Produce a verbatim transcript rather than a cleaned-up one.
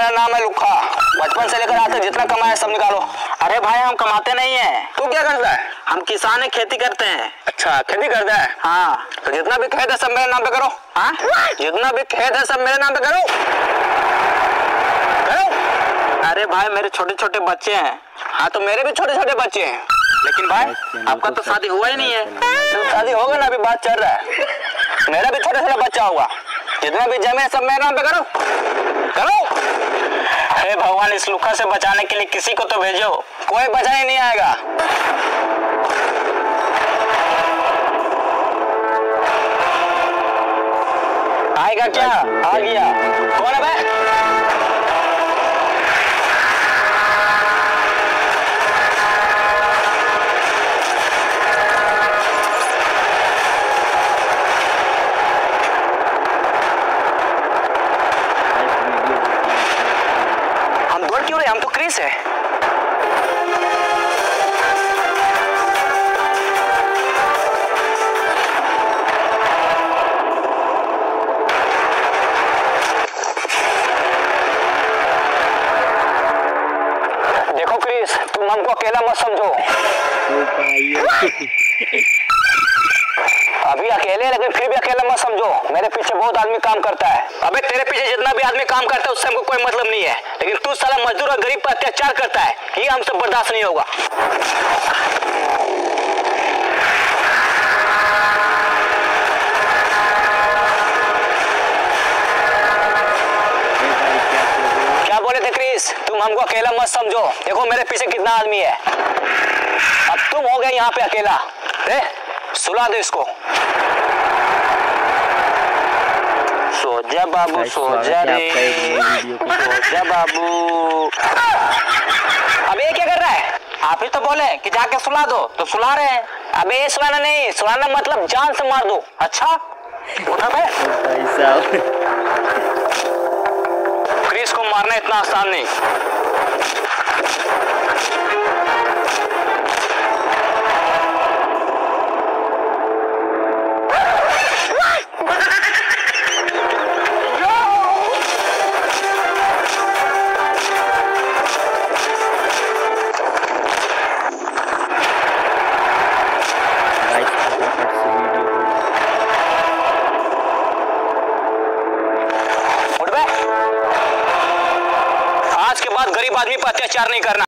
मेरा नाम है लुखा। बचपन से लेकर आज तक जितना कमाया सब निकालो। अरे भाई हम कमाते नहीं है। तू क्या करता है? हम किसान है, खेती करते हैं। अच्छा खेती करता है? हाँ। तो जितना भी खेत है सब मेरे नाम पे करो। हाँ? जितना भी खेत है सब मेरे नाम पे करो करो। अरे भाई मेरे छोटे छोटे बच्चे हैं। हाँ तो मेरे भी छोटे छोटे बच्चे हैं। लेकिन भाई आपका तो शादी हुआ ही नहीं है। तो शादी होगा ना, अभी बात चल रहा है। मेरा भी छोटा छोटा बच्चा होगा। जितना भी जमे सब मेरे नाम पे करो करो। हे भगवान, इस लुखा से बचाने के लिए किसी को तो भेजो। कोई बचाने नहीं आएगा। आएगा क्या? आ गया। कौन है बे? हम दौड़ क्यों रहे? हम तो क्रिस है। देखो क्रिस, तुम हमको अकेला मत समझो। अभी अकेले, लेकिन फिर भी अकेला मत समझो। मेरे पीछे बहुत आदमी काम करता है। अबे तेरे पीछे जितना भी आदमी काम करता है उससे हमको कोई मतलब नहीं है, लेकिन तू साला मजदूर और गरीब पर अत्याचार करता है, ये हमसे बर्दाश्त नहीं होगा। क्या बोले थे क्रिस? तुम हमको अकेला मत समझो। देखो मेरे पीछे कितना आदमी है। अब तुम हो गए यहाँ पे अकेला। दे सुला दो इसको। सो जा बाबू, सो जा रे, सो जा बाबू। अबे ये क्या कर रहा है? आप ही तो बोले कि जाके सुला दो, तो सुला रहे हैं। अबे ये सुलाना नहीं, सुलाना मतलब जान से मार दो। अच्छा उठा बे। क्रिस को मारना इतना आसान नहीं। आज के बाद गरीब आदमी पर अत्याचार नहीं करना।